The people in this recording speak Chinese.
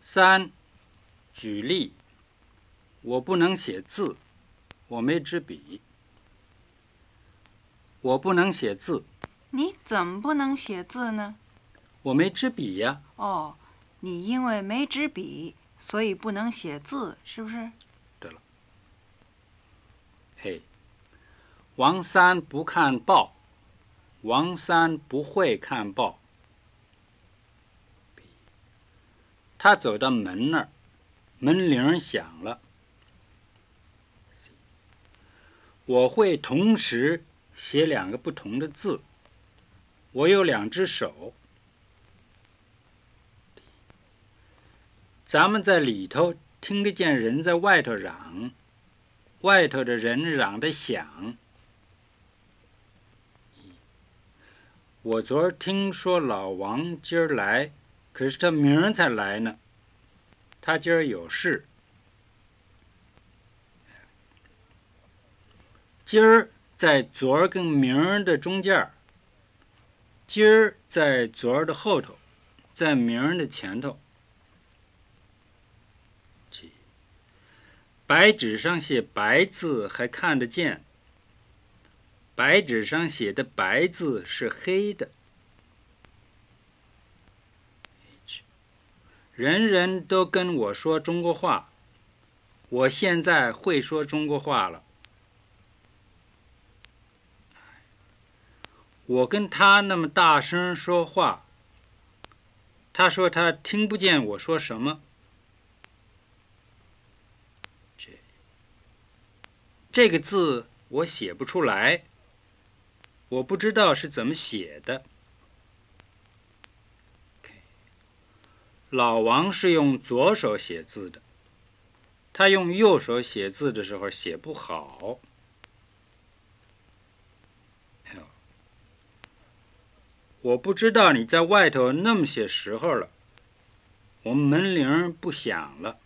3. 举例，我不能写字，我没支笔。我不能写字， 你怎么不能写字呢？ 我没支笔呀。 哦，你因为没支笔，所以不能写字，是不是？ 对了。A. 王三不看报，王三不会看报。B. 他走到门那儿，门铃响了。C. 我会同时写2个不同的字，我有2只手。咱们在里头听得见人在外头嚷，外头的人嚷得响。我昨儿听说老王今儿来，可是他明儿才来呢，他今儿有事。今儿在昨儿跟明儿的中间，今儿在昨儿的后头，在明儿的前头。白纸上写白字还看得见，白纸上写的白字是黑的。人人都跟我说中国话，我现在会说中国话了。我跟他那么大声说话，他说他听不见我说什么。这个字我写不出来，我不知道是怎么写的。老王是用左手写字的，他用右手写字的时候写不好。我不知道你在外头那么些时候了，我们门铃不响了。